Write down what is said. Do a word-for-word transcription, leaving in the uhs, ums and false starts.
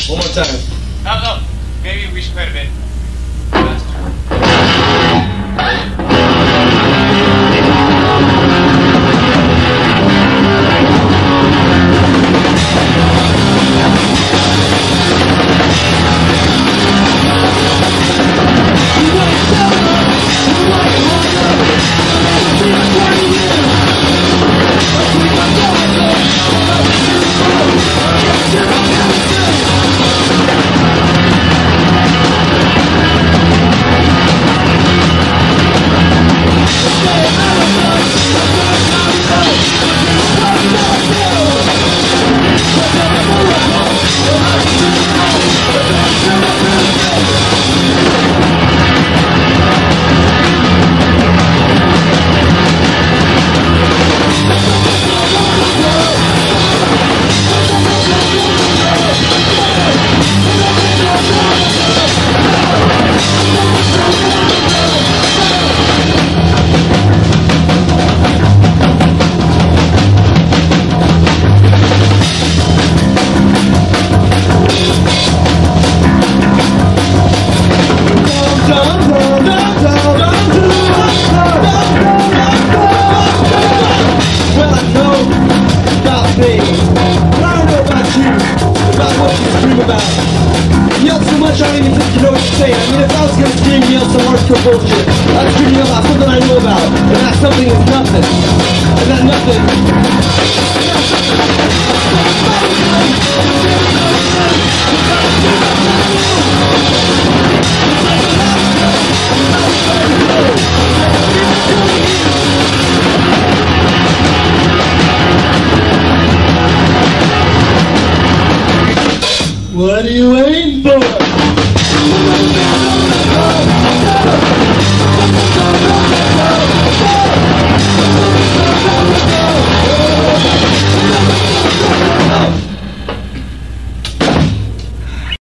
One more time. Oh, no. Maybe we should play it a bit faster. Yell so much I don't even think you know what you're saying. I mean, if I was gonna scream, yell some hardcore bullshit, I'd scream yell about something I know about, and that something is nothing. And that nothing. What are you waiting for?